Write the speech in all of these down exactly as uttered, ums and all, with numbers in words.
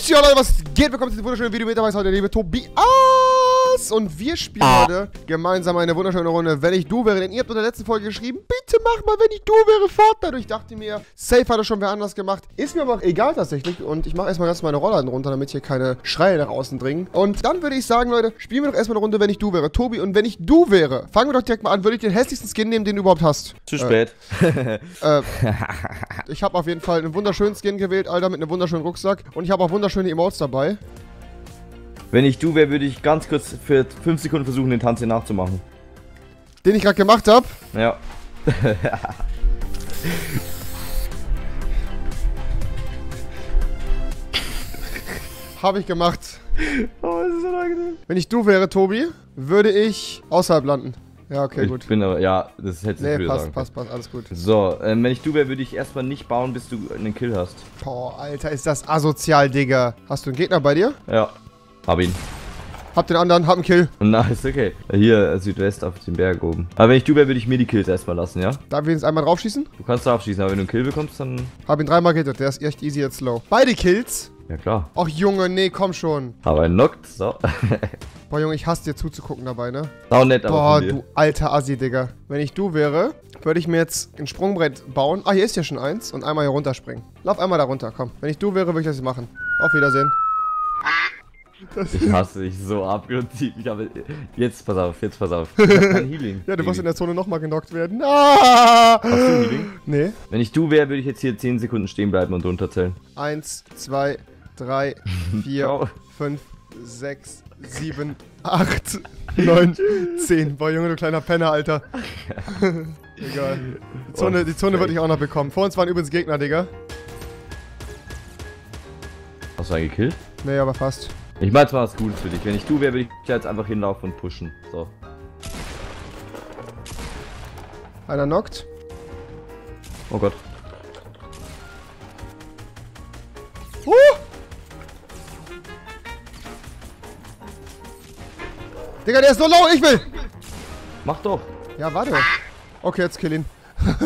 Ja, Leute, was geht? Willkommen zu diesem wunderschönen Video. Mit dabei ist heute der liebe Tobias. Und wir spielen heute gemeinsam eine wunderschöne Runde, wenn ich du wäre. Denn ihr habt in der letzten Folge geschrieben, bitte mach mal, wenn ich du wäre, Fortnite. Und ich dachte mir, safe hat das schon wer anders gemacht. Ist mir aber auch egal tatsächlich. Und ich mache erstmal ganz meine Rollladen runter, damit hier keine Schreie nach außen dringen. Und dann würde ich sagen, Leute, spielen wir doch erstmal eine Runde, wenn ich du wäre. Tobi, und wenn ich du wäre, fangen wir doch direkt mal an, würde ich den hässlichsten Skin nehmen, den du überhaupt hast. Zu spät. Äh, äh, ich habe auf jeden Fall einen wunderschönen Skin gewählt, Alter, mit einem wunderschönen Rucksack. Und ich habe auch wunderschöne Emotes dabei. Wenn ich du wäre, würde ich ganz kurz für fünf Sekunden versuchen, den Tanz hier nachzumachen. Den ich gerade gemacht habe? Ja. Habe ich gemacht. Oh, das ist so unangenehm. Wenn ich du wäre, Tobi, würde ich außerhalb landen. Ja, okay, ich gut. Ich bin aber, ja, das hätte ich Nee, nee, passt, sagen. passt, passt, alles gut. So, ähm, wenn ich du wäre, würde ich erstmal nicht bauen, bis du einen Kill hast. Boah, Alter, ist das asozial, Digga. Hast du einen Gegner bei dir? Ja, hab ihn. Hab den anderen, hab einen Kill. Nice, okay. Hier, äh, Südwest auf dem Berg oben. Aber wenn ich du wäre, würde ich mir die Kills erstmal lassen, ja? Darf ich jetzt einmal draufschießen? Du kannst drauf schießen, aber wenn du einen Kill bekommst, dann... Hab ihn dreimal gehittet, der ist echt easy jetzt slow. Beide Kills? Ja, klar. Ach, Junge, nee, komm schon. Aber einen knockt, so. Boah, Junge, ich hasse dir zuzugucken dabei, ne? Sau nett, aber Boah, von dir. du alter Assi, Digga. Wenn ich du wäre, würde ich mir jetzt ein Sprungbrett bauen. Ah, hier ist ja schon eins. Und einmal hier runterspringen. Lauf einmal da runter, komm. Wenn ich du wäre, würde ich das jetzt machen. Auf Wiedersehen. Das Ich hasse dich so abgrundtief. Ich habe... Jetzt, pass auf, jetzt pass auf. Ich hab kein Healing. Ja, du musst in der Zone nochmal genockt werden. Ah! Hast du Healing? Nee. Wenn ich du wäre, würde ich jetzt hier zehn Sekunden stehen bleiben und runterzählen. Eins, zwei, drei, vier, Ciao. fünf, sechs, sieben, acht, neun, zehn. Boah, Junge, du kleiner Penner, Alter. Egal. Die Zone, die Zone würde ich auch noch bekommen. Vor uns waren übrigens Gegner, Digga. Hast du einen gekillt? Nee, aber fast. Ich meine, es war was Gutes für dich. Wenn ich du wäre, würde ich jetzt einfach hinlaufen und pushen. So. Einer knockt. Oh Gott. Uh! Digga, der ist so low, ich will! Mach doch. Ja, warte. Okay, jetzt kill ihn.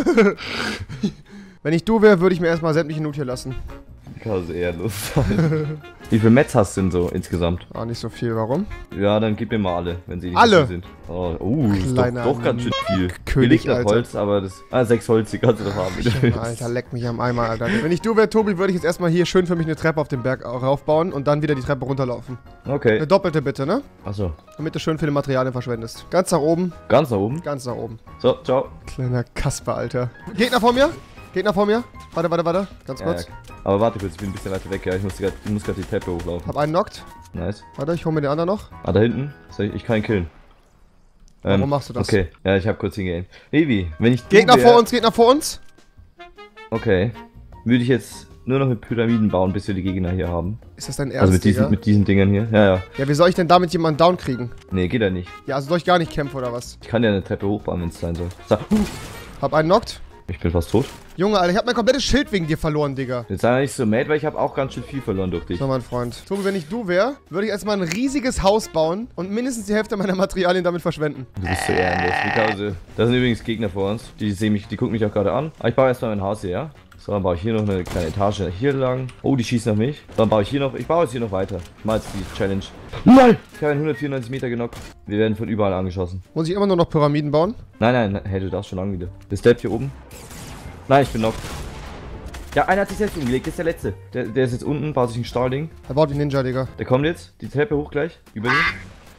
Wenn ich du wäre, würde ich mir erstmal sämtliche Loot hier lassen. Kann ehrenlos sein. Wie viel Metz hast du denn so insgesamt? Ah, nicht so viel, warum? Ja, dann gib mir mal alle, wenn sie nicht Alle? so viel sind. Oh, uh, ist doch, Kleiner doch ganz schön viel. König, Billig nach Alter. Holz, aber das... Ah, sechs Holz, die kannst du doch haben. wie du willst. Alter, leck mich am Eimer, Alter. Wenn ich du wäre, Tobi, würde ich jetzt erstmal hier schön für mich eine Treppe auf den Berg raufbauen und dann wieder die Treppe runterlaufen. Okay. Eine doppelte bitte, ne? Achso. Damit du schön viele Materialien verschwendest. Ganz nach oben, Ganz nach oben. ganz nach oben. So, ciao. Kleiner Kasper, Alter. Gegner vor mir? Gegner vor mir? Warte, warte, warte. Ganz Ja, kurz. ja. Aber warte kurz, ich bin ein bisschen weiter weg, ja. Ich muss gerade die Treppe hochlaufen. Hab einen knockt. Nice. Warte, ich hol mir den anderen noch. Ah, da hinten? Soll Ich ich kann ihn killen. Warum Ähm, machst du das? Okay, ja, ich hab kurz hingeaimt. Baby, wenn ich du Gegner wär- vor uns, Gegner vor uns. Okay. Würde ich jetzt nur noch mit Pyramiden bauen, bis wir die Gegner hier haben. Ist das dein Ernst, Also mit diesen, Digga? mit diesen Dingern hier. Ja, ja. Ja, wie soll ich denn damit jemanden down kriegen? Nee, geht ja nicht. Ja, also soll ich gar nicht kämpfen oder was? Ich kann ja eine Treppe hochbauen, wenn es sein soll. So. Hab einen knockt. Ich bin fast tot. Junge, Alter, ich hab mein komplettes Schild wegen dir verloren, Digga. Jetzt sei nicht so mad, weil ich habe auch ganz schön viel verloren durch dich. So, mein Freund. Tobi, wenn ich du wäre, würde ich erstmal ein riesiges Haus bauen und mindestens die Hälfte meiner Materialien damit verschwenden. Du bist so ehrenlos. Wie Pause. Das sind übrigens Gegner vor uns. Die sehen mich, die gucken mich auch gerade an. Aber ich baue erstmal mein Haus hier, ja? So, dann baue ich hier noch eine kleine Etage hier lang. Oh, die schießen auf mich. Dann baue ich hier noch. Ich baue jetzt hier noch weiter. Ich mache jetzt die Challenge. Nein! Ich habe einen hundertvierundneunzig Meter genockt. Wir werden von überall angeschossen. Muss ich immer nur noch Pyramiden bauen? Nein, nein, hey, du darfst schon lang wieder. Ist der hier oben? Nein, ich bin knocked. Ja, einer hat sich selbst umgelegt, das ist der letzte. Der, der ist jetzt unten, baut sich ein Stahlding. Er baut wie Ninja, Digga. Der kommt jetzt, die Treppe hoch gleich, über dir.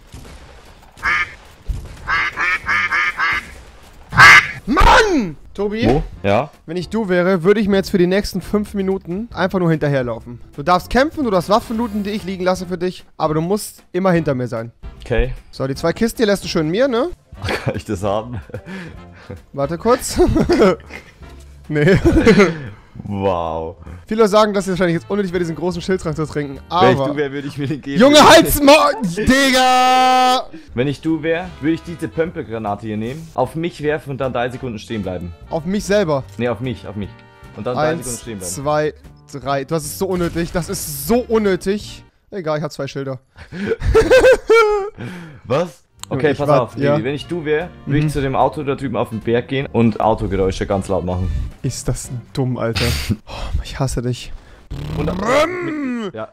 Mann! Tobi, Wo? Ja? wenn ich du wäre, würde ich mir jetzt für die nächsten fünf Minuten einfach nur hinterherlaufen. Du darfst kämpfen, du darfst Waffen looten, die ich liegen lasse für dich, aber du musst immer hinter mir sein. Okay. So, die zwei Kisten hier lässt du schön mir, ne? Kann ich das haben? Warte kurz. Nee. Wow. Viele sagen, dass es wahrscheinlich jetzt unnötig wäre, diesen großen Schildtrank zu trinken, Wenn ich aber... du wäre, würde ich mir den geben. Junge, halt's Maul, Digga! Wenn ich du wäre, würde ich diese Pömpelgranate hier nehmen, auf mich werfen und dann drei Sekunden stehen bleiben. Auf mich selber. Ne, auf mich, auf mich. Und dann drei Sekunden Eins, stehen bleiben. zwei, drei. Das ist so unnötig. Das ist so unnötig. Egal, ich habe zwei Schilder. Was? Okay, Ich pass war- auf, ja. Baby. Wenn ich du wäre, würde Mhm. ich zu dem Auto da drüben auf den Berg gehen und Autogeräusche ganz laut machen. Ist das dumm, Alter. Oh, ich hasse dich. Und dann, Ja.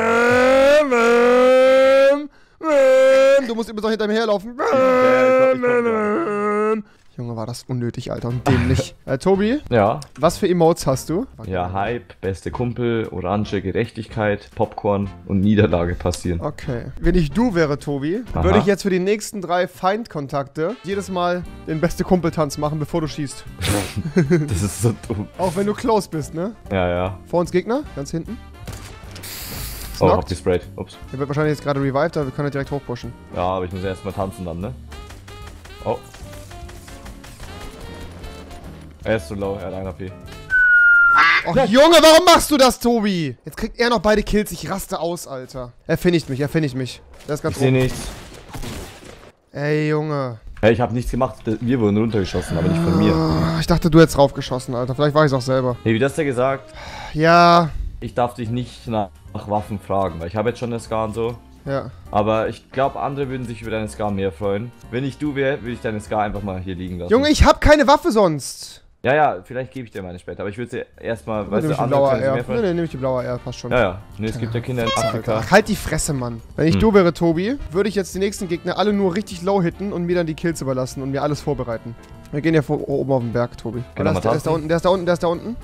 Du musst übrigens auch hinter mir herlaufen. Ja, ich komm, ich komm, Junge, war das unnötig, Alter, und dämlich. äh, Tobi, ja. was für Emotes hast du? Ja, Hype, beste Kumpel, Orange, Gerechtigkeit, Popcorn und Niederlage passieren. Okay. Wenn ich du wäre, Tobi, Aha. würde ich jetzt für die nächsten drei Feindkontakte jedes Mal den beste Kumpeltanz machen, bevor du schießt. Das ist so dumm. Auch wenn du close bist, ne? Ja, ja. Vor uns Gegner, ganz hinten. Oh, Knockt. hab gesprayt. Ups. Der wird wahrscheinlich jetzt gerade revived, aber wir können ja direkt hochpushen. Ja, aber ich muss erstmal tanzen dann, ne? Oh. Er ist so low, er hat ein H P. Och, Junge, warum machst du das, Tobi? Jetzt kriegt er noch beide Kills. Ich raste aus, Alter. Er finisht mich, er finisht mich. Der ist ganz Ich seh oben. nichts. Ey, Junge. Hey, ich hab nichts gemacht. Wir wurden runtergeschossen, aber nicht von mir. Ah, Ich dachte, du hättest raufgeschossen, Alter. Vielleicht war ich es auch selber. Hey, wie das der gesagt? Ja, Ich darf dich nicht nach, nach Waffen fragen, weil ich habe jetzt schon eine Scar und so. ja. Aber ich glaube, andere würden sich über deine Scar mehr freuen. Wenn ich du wäre, würde ich deine Scar einfach mal hier liegen lassen. Junge, ich hab keine Waffe sonst. Ja, ja, vielleicht gebe ich dir meine später, aber ich würde sie erstmal, Dann weißt nehme du, ich die andere blaue können sich R. mehr Nee, freuen. nee, nehme ich die blaue R, passt schon. Ja, ja. Nee, es gibt ja Kinder in Afrika. Ach, halt die Fresse, Mann. Wenn ich Hm. du wäre, Tobi, würde ich jetzt die nächsten Gegner alle nur richtig low hitten und mir dann die Kills überlassen und mir alles vorbereiten. Wir gehen ja vor, oben auf den Berg, Tobi. Genau, der, ist, der ist da tasten. unten, der ist da unten, der ist da unten.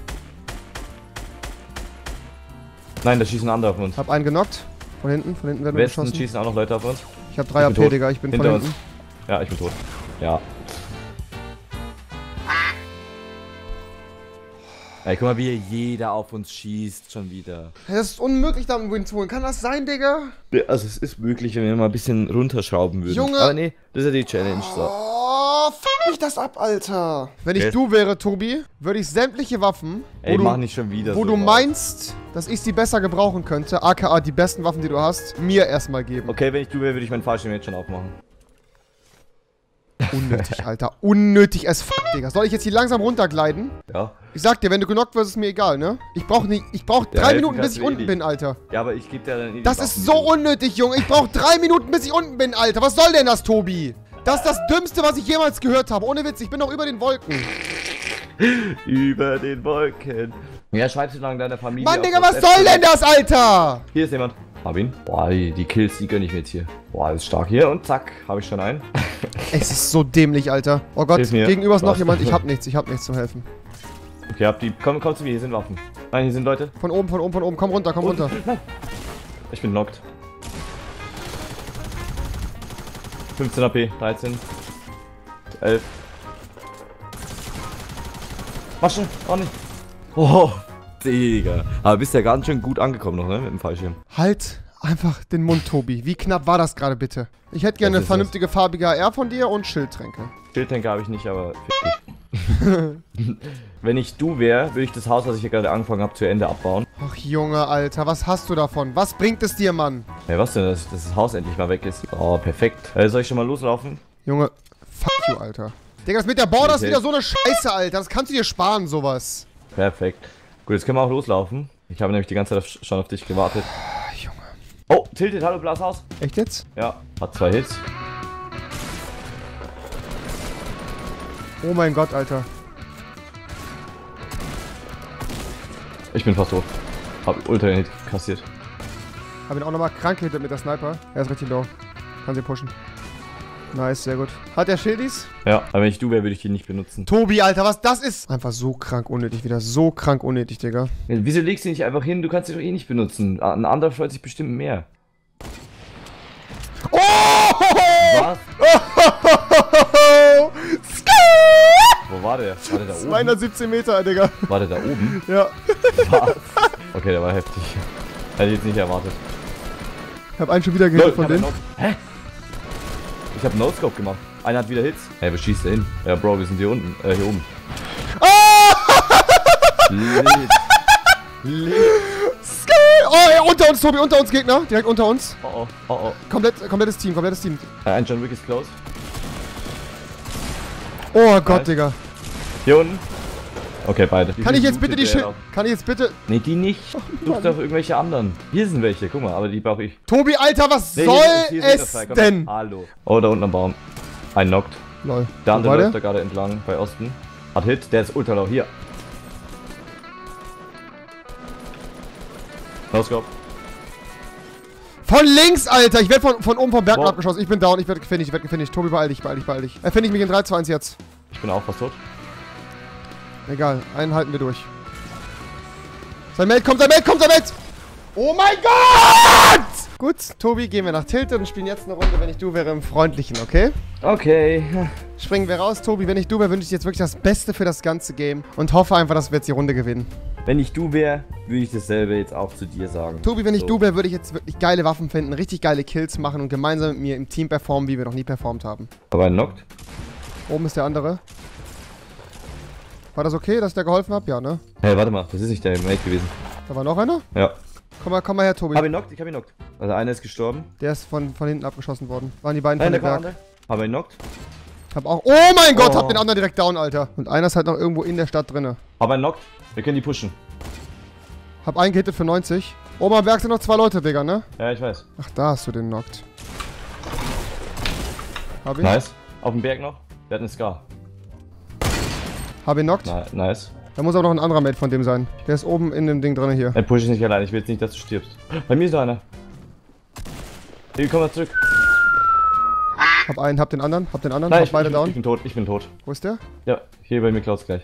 Nein, da schießen andere auf uns. Hab einen genockt. Von hinten, von hinten werden wir Westen geschossen. schießen auch noch Leute auf uns. Ich hab drei Ich bin A P, tot. Digga, ich bin Hinter von uns. hinten. Ja, ich bin tot. Ja. Ey, guck mal, wie hier jeder auf uns schießt, schon wieder. Es ist unmöglich, da einen Win zu holen. Kann das sein, Digga? Also es ist möglich, wenn wir mal ein bisschen runterschrauben würden. Junge! Aber nee, das ist ja die Challenge. So. Oh, fuck mich das ab, Alter. Wenn ich Okay. du wäre, Tobi, würde ich sämtliche Waffen, Ey, wo, mach du, nicht schon wieder wo so du was. meinst, dass ich sie besser gebrauchen könnte, aka die besten Waffen, die du hast, mir erstmal geben. Okay, wenn ich du wäre, würde ich meinen Fallschirm jetzt schon aufmachen. Unnötig, Alter. Unnötig as fuck, Digga. Soll ich jetzt hier langsam runtergleiten? Ja. Ich sag dir, wenn du genockt wirst, ist mir egal, ne? Ich brauch nicht, ich brauch Ja, drei helfen Minuten, bis kannst ich du eh unten nicht. bin, Alter. Ja, aber ich gebe dir dann eh die Das Waffen, ist die so du- unnötig, Junge. Ich brauch drei Minuten, bis ich unten bin, Alter. Was soll denn das, Tobi? Das ist das Dümmste, was ich jemals gehört habe. Ohne Witz, ich bin noch über den Wolken. Über den Wolken. Ja, schreib so lange deiner Familie. Mann, auf Digga, was WhatsApp. soll denn das, Alter? Hier ist jemand. Hab ihn. Boah, die, die Kills, die gönn ich mir jetzt hier. Boah, das ist stark. Hier und zack, habe ich schon einen. Es ist so dämlich, Alter. Oh Gott, Hilf mir. gegenüber ist noch Was? jemand. Ich hab nichts, ich hab nichts zum Helfen. Okay, hab die. Komm, komm zu mir, hier sind Waffen. Nein, hier sind Leute. Von oben, von oben, von oben. Komm runter, komm runter. Ich bin knocked. fünfzehn A P, dreizehn. elf. Mach schon, auch nicht. Oh, Digga. Aber bist ja ganz schön gut angekommen noch, ne? Mit dem Fallschirm. Halt einfach den Mund, Tobi. Wie knapp war das gerade, bitte? Ich hätte gerne Was eine ist vernünftige farbige A R von dir und Schildtränke. Schildtanker habe ich nicht, aber fick dich. Wenn ich du wäre, würde ich das Haus, was ich hier gerade angefangen habe, zu Ende abbauen. Ach, Junge, Alter, was hast du davon? Was bringt es dir, Mann? Hey, was denn, dass, dass das Haus endlich mal weg ist? Oh, perfekt. Äh, soll ich schon mal loslaufen? Junge, fuck you, Alter. Digga, das mit der Border ist Okay. wieder so eine Scheiße, Alter. Das kannst du dir sparen, sowas. Perfekt. Gut, jetzt können wir auch loslaufen. Ich habe nämlich die ganze Zeit auf, schon auf dich gewartet. Ah, Junge. Oh, Tilted, hallo, Blas Haus. Echt jetzt? Ja, hat zwei Hits. Oh mein Gott, Alter. Ich bin fast tot. Hab Ultra-Hit kassiert. Hab ihn auch nochmal krank gehittet mit der Sniper. Er ist richtig low. Kann sie pushen. Nice, sehr gut. Hat der Schildis? Ja, aber wenn ich du wäre, würde ich die nicht benutzen. Tobi, Alter, was das ist? Einfach so krank unnötig wieder. So krank unnötig, Digga. Wieso legst du die nicht einfach hin? Du kannst sie doch eh nicht benutzen. Ein anderer freut sich bestimmt mehr. Oh! Was? Wo war der? War der da oben? zweihundertsiebzehn Meter, Digga. War der da oben? Ja. Was? Okay, der war heftig. Hätte ich jetzt nicht erwartet. Ich hab einen schon wieder Lol, gehittet ich von hab denen. einen No- Hä? Ich hab einen No-Scope gemacht. Einer hat wieder Hits. Hey, wo schießt der hin? Ja, Bro, wir sind hier unten. Äh, hier oben. Lit. Lit. Oh, ey, unter uns, Tobi, unter uns Gegner. Direkt unter uns. Oh, oh, oh, oh. Komplett, komplettes Team, komplettes Team. Äh, ein John Wick ist close. Oh Gott, Nice. Digga. Hier unten. Okay, beide. Kann ich jetzt bitte die Schild... Kann ich jetzt bitte... Nee, die nicht. Such doch irgendwelche anderen. Hier sind welche, guck mal, aber die brauche ich. Tobi, Alter, was Nee, soll hier sind- hier sind noch es zwei, komm. denn? Hallo. Oh, da unten am Baum. Ein knockt. Lol. Der Wo andere war läuft da der? gerade entlang bei Osten. Hat Hit, der ist ultra low. Hier. No-Scope. Von links, Alter. Ich werde von, von oben vom Berg Wow. abgeschossen. Ich bin down. Ich werde gefinisht. Ich werde gefinisht. Tobi, beeil dich, beeil dich, beeil dich. Er finde ich mich in drei, zwei, eins jetzt. Ich bin auch fast tot. Egal. Einen halten wir durch. Sein Mate kommt, sein Mate kommt, sein Mate! Oh mein Gott! Gut, Tobi, gehen wir nach Tilted und spielen jetzt eine Runde, wenn ich du wäre, im Freundlichen, okay? Okay. Springen wir raus, Tobi. Wenn ich du wäre, wünsche ich dir jetzt wirklich das Beste für das ganze Game und hoffe einfach, dass wir jetzt die Runde gewinnen. Wenn ich du wäre, würde ich dasselbe jetzt auch zu dir sagen. Tobi, wenn ich So. du wäre, würde ich jetzt wirklich geile Waffen finden, richtig geile Kills machen und gemeinsam mit mir im Team performen, wie wir noch nie performt haben. Aber ein Knockt? Oben ist der andere. War das okay, dass ich dir geholfen habe? Ja, ne? Hey, warte mal, das ist nicht der Mate gewesen. Da war noch einer? Ja. Komm mal, komm mal her, Tobi. Hab ihn knockt, ich hab ihn knockt. Also einer ist gestorben. Der ist von, von hinten abgeschossen worden. Waren die beiden Nein, von der der war Berg. andere. Hab ihn knockt. Hab auch... Oh mein Gott, Oh. hab den anderen direkt down, Alter. Und einer ist halt noch irgendwo in der Stadt drinne. Hab einen knockt. Wir können die pushen. Hab einen gehittet für neunzig. Oben am Berg sind noch zwei Leute, Digga, ne? Ja, ich weiß. Ach, da hast du den knockt. Hab ich? Nice. Auf dem Berg noch. Der hat einen Scar. Hab ihn knockt. Na, nice. Da muss aber noch ein anderer Mate von dem sein. Der ist oben in dem Ding drin hier. Dann push ich nicht allein. Ich will jetzt nicht, dass du stirbst. Bei mir ist da einer. Hey, komm mal zurück. Hab einen, hab den anderen, hab den anderen, Nein, hab ich, beide ich, down. ich bin tot. Ich bin tot. Wo ist der? Ja, hier bei mir klaut's gleich.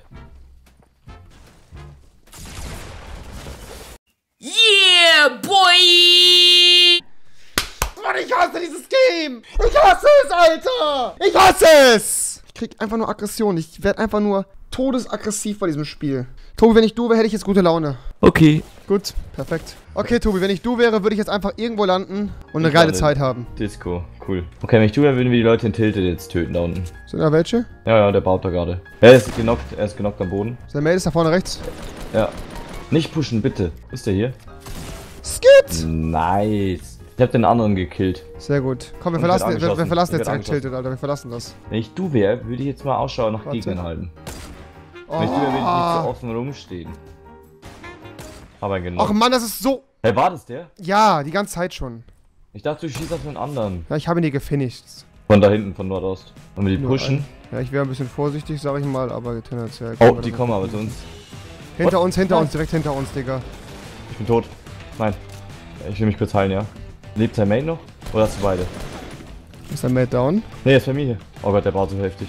Yeah, boy! Mann, ich hasse dieses Game! Ich hasse es, Alter! Ich hasse es! Ich krieg einfach nur Aggression. Ich werde einfach nur todesaggressiv bei diesem Spiel. Tobi, wenn ich du wäre, hätte ich jetzt gute Laune. Okay. Gut, perfekt. Okay, Tobi, wenn ich du wäre, würde ich jetzt einfach irgendwo landen und eine geile Zeit haben. Disco, cool. Okay, wenn ich du wäre, würden wir die Leute in Tilted jetzt töten da unten. Sind da welche? Ja, ja, der baut da gerade. Er ist genockt, er ist genockt am Boden. Sein Mate ist da vorne rechts. Ja. Nicht pushen, bitte. Ist der hier? Skit! Nice. Ich hab den anderen gekillt. Sehr gut. Komm, wir Und verlassen, wird wir, wir angeschossen. verlassen jetzt Wird direkt angeschossen. Tilted, Alter. Wir verlassen das. Wenn ich du wäre, würde ich jetzt mal Ausschau nach Warte. Gegnern halten. Oh. Wenn ich du wäre, würde ich nicht so offen rumstehen. Aber genau. Ach Mann, das ist so... Hey, war das der? Ja, die ganze Zeit schon. Ich dachte, du schießt auf einen anderen. Ja, ich habe ihn hier gefinisht. Von da hinten, von Nordost. Und wir die Nur pushen. Ja, ich wäre ein bisschen vorsichtig, sag ich mal, aber tendenziell... Oh, die kommen aber zu uns. Hinter What? uns, hinter Was? uns, direkt hinter uns, Digga. Ich bin tot. Nein. Ich will mich kurz heilen, ja. Lebt sein Mate noch? Oder hast du beide? Ist der Mate down? Ne, er ist bei mir hier. Oh Gott, der baut so heftig.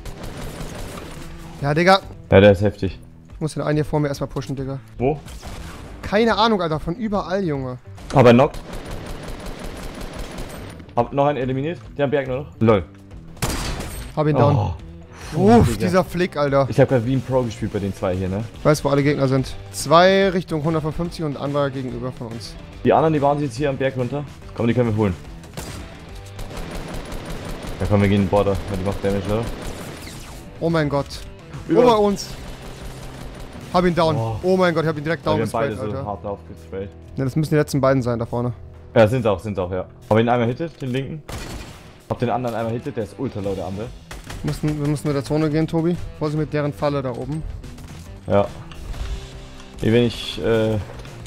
Ja, Digga. Ja, der ist heftig. Ich muss den einen hier vor mir erstmal pushen, Digga. Wo? Keine Ahnung, Alter, von überall, Junge. Aber knockt. Hab noch einen eliminiert. Der am Berg nur noch. Lol. Hab ihn down. Oh. Uff, Digga. dieser Flick, Alter. Ich hab gerade wie ein Pro gespielt bei den zwei hier, ne? Ich weiß, wo alle Gegner sind. Zwei Richtung hundertfünfzig und anderer gegenüber von uns. Die anderen, die waren jetzt hier am Berg runter. Komm, die können wir holen. Ja komm, wir gehen in den Border. Ja, die macht Damage, oder? Oh mein Gott. Über- Über uns. Hab ihn down. Oh. Oh mein Gott, ich hab ihn direkt Ja, down wir haben beide gesprayt, so Alter. hart aufgesprayt. Ne, das müssen die letzten beiden sein da vorne. Ja, sind auch, sind auch, ja. Hab ihn einmal hittet, den linken. Hab den anderen einmal hittet, der ist ultra laut, der andere. Wir müssen, wir müssen mit der Zone gehen, Tobi. Vorsicht mit deren Falle da oben. Ja. Nee, wenn ich, äh...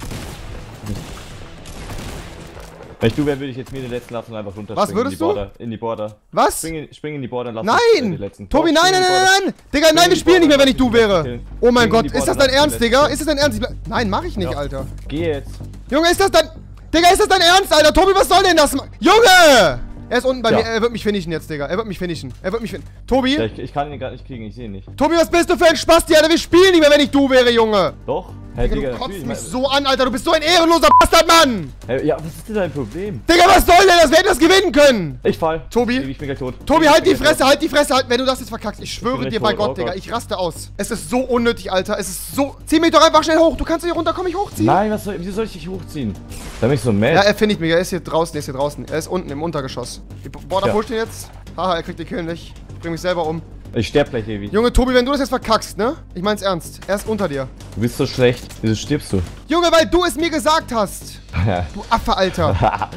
Wenn ich du wäre, würde ich jetzt mir den letzten lassen und einfach runter Was in würdest die du? Border. In die Border. Was? Spring in, spring in die Border und lass uns, äh, die Nein! letzten. Tobi, Doch, nein, spring nein, in die nein, Border. nein! Digga, nein, Spring wir in die spielen nicht mehr, Border, wenn ich du lass uns wäre. killen. Oh mein Spring in Gott, die ist Border, das lass dein uns Ernst, die Digga? letzten. Ist das dein Ernst? Ich bleib- Nein, mach ich nicht, Ja. Alter. Geh jetzt. Junge, ist das dein... Digga, ist das dein Ernst, Alter? Tobi, was soll denn das? Junge! Er ist unten bei Ja. mir. Er wird mich finishen jetzt, Digga. Er wird mich finishen. Er wird mich finishen. Tobi? Ja, ich, ich kann ihn gerade nicht kriegen, ich sehe ihn nicht. Tobi, was bist du für ein Spasti, Alter? Wir spielen nicht mehr, wenn ich du wäre, Junge. Doch? Hey, Digga, Digga, du kotzt natürlich, mich ich so an, Alter. Du bist so ein ehrenloser Bastard, Mann. mein- Hey, ja, was ist denn dein Problem? Digga, was soll denn das? Wir hätten das gewinnen können. Ich fall. Tobi? Ich bin gleich tot. Tobi, Ich halt bin die gleich Fresse, halt die Fresse, halt, wenn du das jetzt verkackst. Ich schwöre bin dir gleich bei tot, Gott, oh Digga. Gott. Ich raste aus. Es ist so unnötig, Alter. Es ist so... Zieh mich doch einfach schnell hoch. Du kannst hier runter, komm ich tot. hochziehen. Nein, was soll, wieso soll ich dich hochziehen? Da bin ich so mad. Ja, er findet mich. Er ist hier draußen, er ist hier draußen. Er ist unten im Untergeschoss. Die Border Ja. pusht ihn jetzt. Haha, er kriegt die Kill nicht. Ich bring mich selber um. Ich sterb gleich ewig. Junge, Tobi, wenn du das jetzt verkackst, ne? Ich mein's ernst. Er ist unter dir. Du bist so schlecht. Wieso stirbst du? Junge, weil du es mir gesagt hast. Ja. Du Affe, Alter.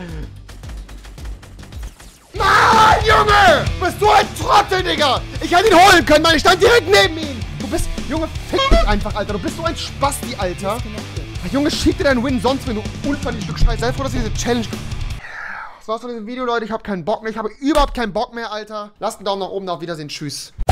Mann, Junge! Du bist so ein Trottel, Digga! Ich hätte ihn holen können, Mann. Ich stand direkt neben ihm. Du bist... Junge, fick dich einfach, Alter. Du bist so ein Spasti, Alter. Ach, Junge, schick dir deinen Win sonst, wenn du unverdientes Stück Scheiße. Sei froh, dass ich diese Challenge... Das war's von diesem Video, Leute. Ich hab keinen Bock mehr. Ich habe überhaupt keinen Bock mehr, Alter. Lasst einen Daumen nach oben. Auf Wiedersehen. Tschüss.